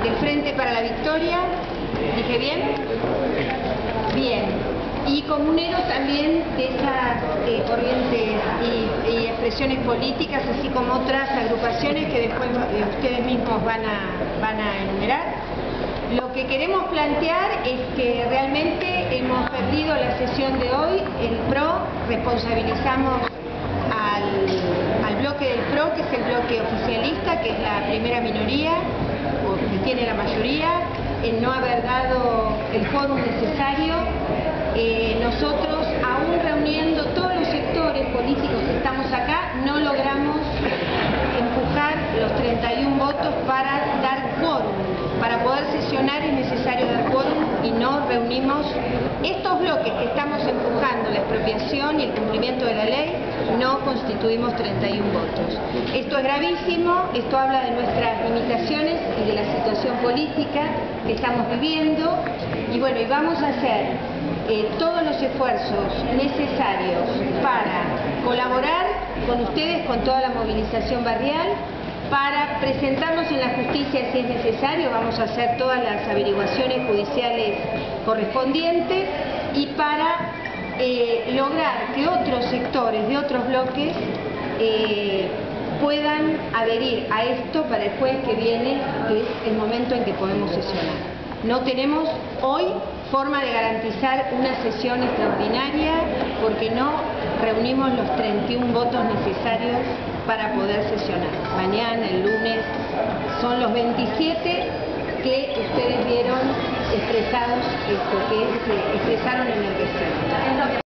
del Frente para la Victoria. ¿Dije bien? Bien. Y comuneros también de esas corrientes y expresiones políticas, así como otras agrupaciones que después ustedes mismos van a enumerar. Lo que queremos plantear es que realmente hemos perdido la sesión de hoy. El PRO, responsabilizamos al bloque del PRO, que es el bloque oficialista, que es la primera minoría, o que tiene la mayoría, en no haber dado el quórum necesario. Nosotros, aún reuniendo todos los sectores políticos que estamos acá, no logramos empujar los 31 votos para dar quórum. Para poder sesionar es necesario dar quórum y no reunimos estos bloques que estamos empujando, la expropiación y el cumplimiento de la ley, no constituimos 31 votos. Esto es gravísimo, esto habla de nuestras limitaciones y de la situación política que estamos viviendo, y bueno, y vamos a hacer todos los esfuerzos necesarios para colaborar con ustedes, con toda la movilización barrial, para presentarnos en la justicia si es necesario. Vamos a hacer todas las averiguaciones judiciales correspondientes, y para lograr que otros sectores de otros bloques puedan adherir a esto para el jueves que viene, que es el momento en que podemos sesionar. No tenemos hoy forma de garantizar una sesión extraordinaria porque no reunimos los 31 votos necesarios para poder sesionar. Mañana, el lunes, son los 27 que ustedes vieron expresados, que expresaron en el recinto.